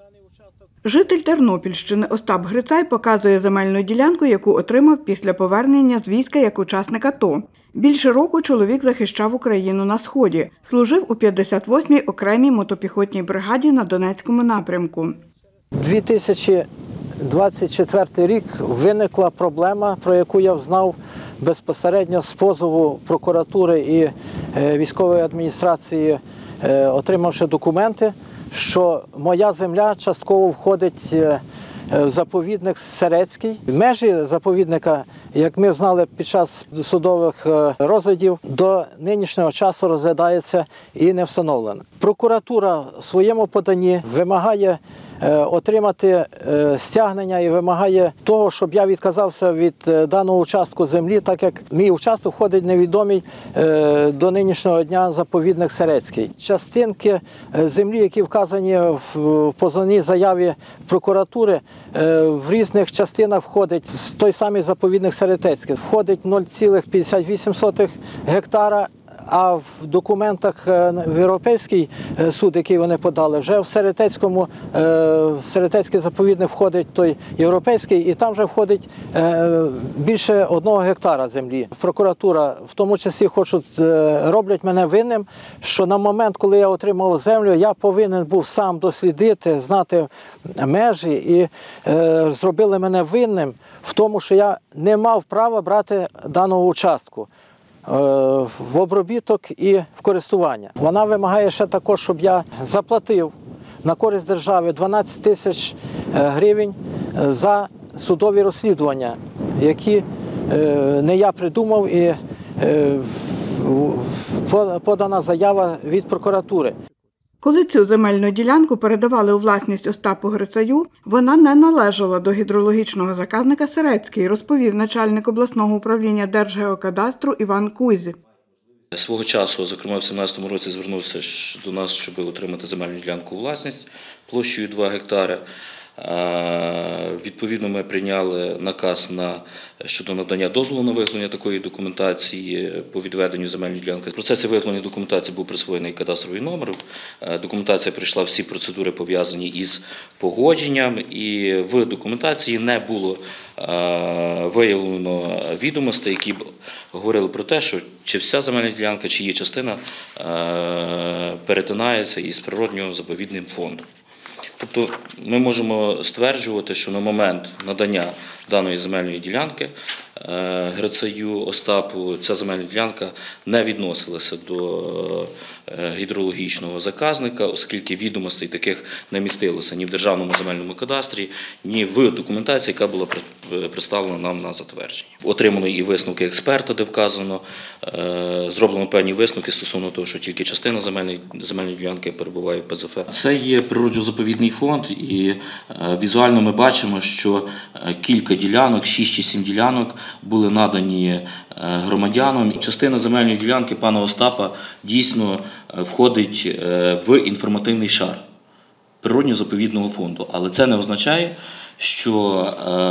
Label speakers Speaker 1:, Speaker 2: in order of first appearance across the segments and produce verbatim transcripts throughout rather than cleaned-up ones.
Speaker 1: Житель Тернопільщини Остап Грицай показує земельну ділянку, яку отримав після повернення з війська як учасник АТО. Більше року чоловік захищав Україну на Сході. Служив у п'ятдесят восьмій окремій мотопіхотній бригаді на Донецькому напрямку.
Speaker 2: дві тисячі двадцять четвертий рік виникла проблема, про яку я взнав безпосередньо з позову прокуратури і військової адміністрації, отримавши документи, що моя земля частково входить в заповідник Серецький. Межі заповідника, як ми знали під час судових розглядів, до нинішнього часу розглядається і не встановлено. Прокуратура в своєму поданні вимагає отримати стягнення і вимагає того, щоб я відказався від даного участку землі, так як мій участок входить невідомий до нинішнього дня заповідник Серецький. Частинки землі, які вказані в позовній заяві прокуратури, в різних частинах входить в той самий заповідник Серецький. Входить нуль цілих п'ятдесят вісім сотих гектара, а в документах в Європейський суд, який вони подали, вже в Серетецькому, в Серетецький заповідник входить той європейський, і там вже входить більше одного гектара землі. Прокуратура, в тому числі, хочуть, роблять мене винним, що на момент, коли я отримав землю, я повинен був сам дослідити, знати межі, і зробили мене винним в тому, що я не мав права брати даного участку в обробіток і в користування. Вона вимагає ще також, щоб я заплатив на користь держави дванадцять тисяч гривень за судові розслідування, які не я придумав, і подана заява від прокуратури.
Speaker 1: Коли цю земельну ділянку передавали у власність Остапу Грицаю, вона не належала до гідрологічного заказника Серецький, розповів начальник обласного управління Держгеокадастру Іван Кузь.
Speaker 3: Свого часу, зокрема в сімнадцятому році, звернувся до нас, щоб отримати земельну ділянку у власність площею два гектари. Відповідно, ми прийняли наказ на, щодо надання дозволу на виготовлення такої документації по відведенню земельної ділянки. В процесі виготовлення документації був присвоєний кадастровий номер. Документація пройшла всі процедури, пов'язані із погодженням, і в документації не було виявлено відомостей, які б говорили про те, що чи вся земельна ділянка, чи її частина перетинається із природньо-заповідним фондом. Тобто ми можемо стверджувати, що на момент надання даної земельної ділянки Грицаю Остапу ця земельна ділянка не відносилася до гідрологічного заказника, оскільки відомостей таких не містилося ні в Державному земельному кадастрі, ні в документації, яка була представлена нам на затвердження. Отримано і висновки експерта, де вказано, зроблено певні висновки стосовно того, що тільки частина земельної, земельної ділянки перебуває в Пе Зе Еф. Це є природно-заповідний фонд, і візуально ми бачимо, що кілька ділянок, шість чи сім ділянок, були надані громадянам. Частина земельної ділянки пана Остапа дійсно входить в інформативний шар природньо-заповідного фонду. Але це не означає, що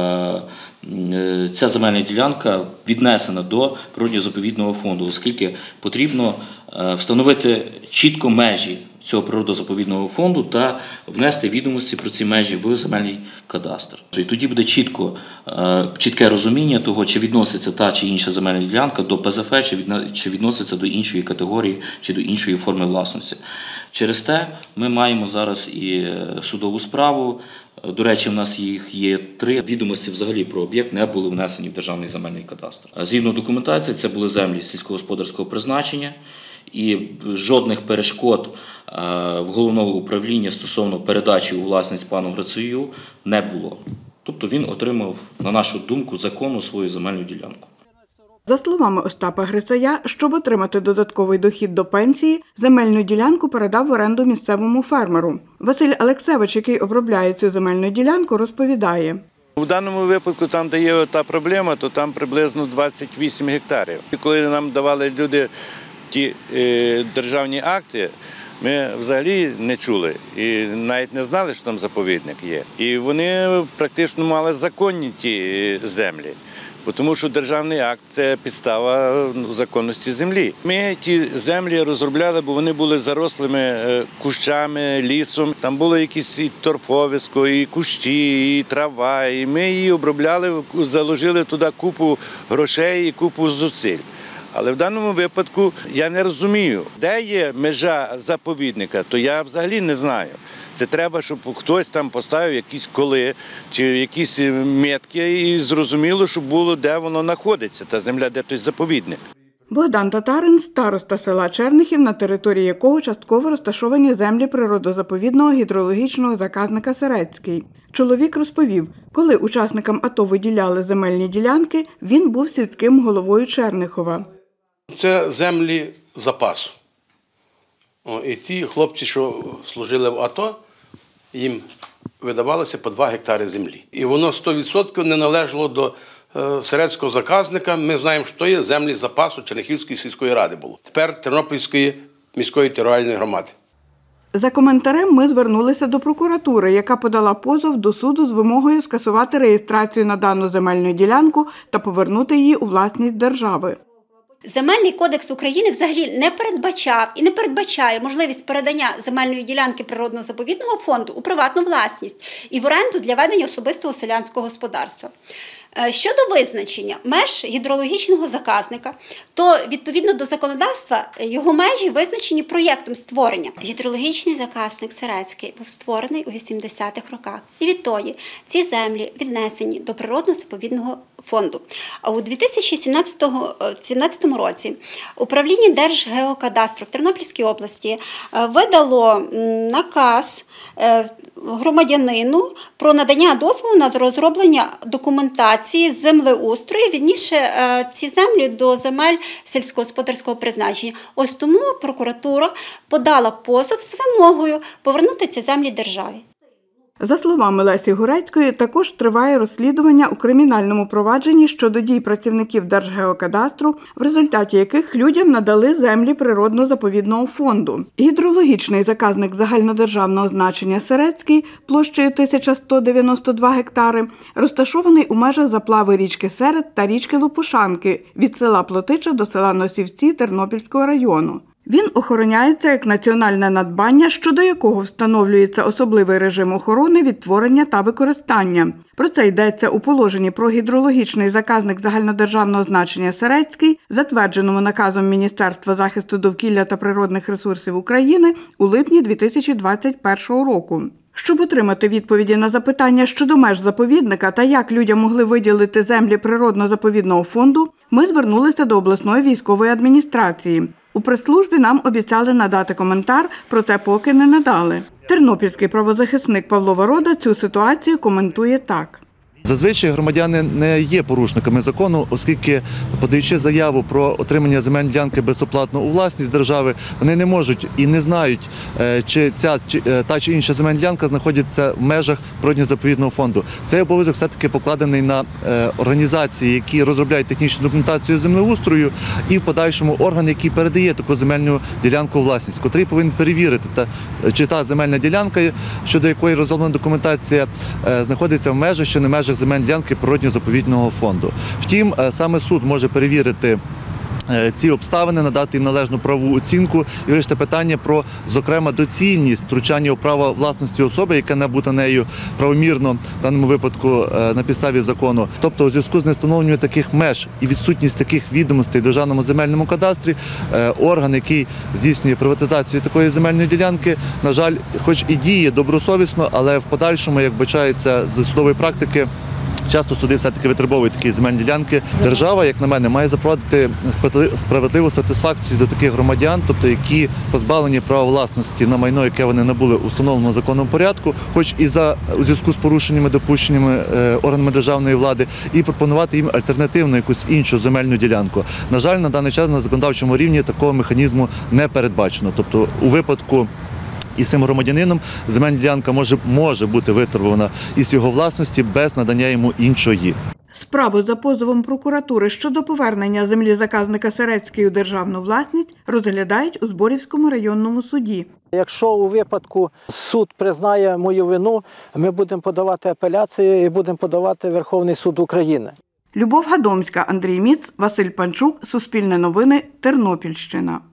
Speaker 3: ця земельна ділянка віднесена до природньо-заповідного фонду, оскільки потрібно встановити чітко межі цього природозаповідного фонду та внести відомості про ці межі в земельний кадастр. І тоді буде чітко, чітке розуміння того, чи відноситься та чи інша земельна ділянка до Пе Зе Еф, чи відноситься до іншої категорії, чи до іншої форми власності. Через те ми маємо зараз і судову справу. До речі, в нас їх є три. Відомості взагалі про об'єкт не були внесені в Державний земельний кадастр. Згідно документації, це були землі сільськогосподарського призначення, і жодних перешкод в головного управління стосовно передачі у власність пану Грицаю не було. Тобто він отримав, на нашу думку, законну свою земельну ділянку.
Speaker 1: За словами Остапа Грицая, щоб отримати додатковий дохід до пенсії, земельну ділянку передав в оренду місцевому фермеру. Василь Алексевич, який обробляє цю земельну ділянку, розповідає.
Speaker 4: У даному випадку, там, де є та проблема, то там приблизно двадцять вісім гектарів. І коли нам давали люди ті е, державні акти, ми взагалі не чули і навіть не знали, що там заповідник є. І вони практично мали законні ті землі. Тому що державний акт – це підстава законності землі. Ми ті землі розробляли, бо вони були зарослими кущами, лісом. Там було якісь і торфовисько, і кущі, і трава. І ми її обробляли, заложили туди купу грошей і купу зусиль. Але в даному випадку я не розумію, де є межа заповідника, то я взагалі не знаю. Це треба, щоб хтось там поставив якісь коли чи якісь метки і зрозуміло, щоб було, де воно знаходиться, та земля, де той заповідник.
Speaker 1: Богдан Татарин – староста села Чернихів, на території якого частково розташовані землі природозаповідного гідрологічного заказника Серецький. Чоловік розповів, коли учасникам АТО виділяли земельні ділянки, він був сільським головою Чернихова.
Speaker 5: Це землі запасу. О, і ті хлопці, що служили в АТО, їм видавалося по два гектари землі. І воно сто відсотків не належало до е, Серецького заказника. Ми знаємо, що є землі запасу Чернихівської сільської ради було. Тепер Тернопільської міської територіальної громади.
Speaker 1: За коментарем ми звернулися до прокуратури, яка подала позов до суду з вимогою скасувати реєстрацію на дану земельну ділянку та повернути її у власність держави.
Speaker 6: Земельний кодекс України взагалі не передбачав і не передбачає можливість передання земельної ділянки природно-заповідного фонду у приватну власність і в оренду для ведення особистого селянського господарства. Щодо визначення меж гідрологічного заказника, то відповідно до законодавства його межі визначені проєктом створення. Гідрологічний заказник Серецький був створений у вісімдесятих роках. І відтоді ці землі віднесені до природно-заповідного фонду. А у дві тисячі сімнадцятому році управління Держгеокадастру в Тернопільській області видало наказ громадянину про надання дозволу на розроблення документації з землеустрою, відніше ці землі до земель сільськогосподарського призначення. Ось тому прокуратура подала позов з вимогою повернути ці землі державі.
Speaker 1: За словами Лесі Гурецької, також триває розслідування у кримінальному провадженні щодо дій працівників Держгеокадастру, в результаті яких людям надали землі природно-заповідного фонду. Гідрологічний заказник загальнодержавного значення Серецький площею тисяча сто дев'яносто два гектари розташований у межах заплави річки Серед та річки Лопушанки від села Плотича до села Носівці Тернопільського району. Він охороняється як національне надбання, щодо якого встановлюється особливий режим охорони, відтворення та використання. Про це йдеться у положенні про гідрологічний заказник загальнодержавного значення Серецький, затвердженому наказом Міністерства захисту довкілля та природних ресурсів України у липні дві тисячі двадцять першого року. Щоб отримати відповіді на запитання щодо меж заповідника та як людям могли виділити землі природно-заповідного фонду, ми звернулися до обласної військової адміністрації. У прес-службі нам обіцяли надати коментар, проте поки не надали. Тернопільський правозахисник Павло Ворода цю ситуацію коментує так.
Speaker 7: Зазвичай громадяни не є порушниками закону, оскільки, подаючи заяву про отримання земельної ділянки безоплатно у власність держави, вони не можуть і не знають, чи ця чи, та чи інша земельна ділянка знаходиться в межах природно-заповідного фонду. Цей обов'язок все-таки покладений на організації, які розробляють технічну документацію землеустрою, і в подальшому орган, який передає таку земельну ділянку у власність, котрий повинен перевірити, та, чи та земельна ділянка, щодо якої розроблена документація, знаходиться в межах чи не в межах земельної ділянки природно-заповідного фонду. Втім, саме суд може перевірити ці обставини, надати їм належну правову оцінку і вирішити питання про, зокрема, доцільність втручання у право власності особи, яка набута нею правомірно, в даному випадку на підставі закону. Тобто, у зв'язку з невстановленням таких меж і відсутність таких відомостей в Державному земельному кадастрі, орган, який здійснює приватизацію такої земельної ділянки, на жаль, хоч і діє добросовісно, але в подальшому, як бачається з судової практики, часто суди все-таки витребовують такі земельні ділянки. Держава, як на мене, має запровадити справедливу сатисфакцію до таких громадян, тобто які позбавлені права власності на майно, яке вони набули у встановленому законом порядку, хоч і за у зв'язку з порушеннями, допущеннями е, органами державної влади, і пропонувати їм альтернативну якусь іншу земельну ділянку. На жаль, на даний час на законодавчому рівні такого механізму не передбачено. Тобто у випадку і цим громадянином земельна ділянка може, може бути витребувана із його власності без надання йому іншої.
Speaker 1: Справу за позовом прокуратури щодо повернення землі заказника Серецький у державну власність розглядають у Зборівському районному суді.
Speaker 2: Якщо у випадку суд признає мою вину, ми будемо подавати апеляцію і будемо подавати в Верховний суд України.
Speaker 1: Любов Гадомська, Андрій Міц, Василь Панчук, Суспільне новини, Тернопільщина.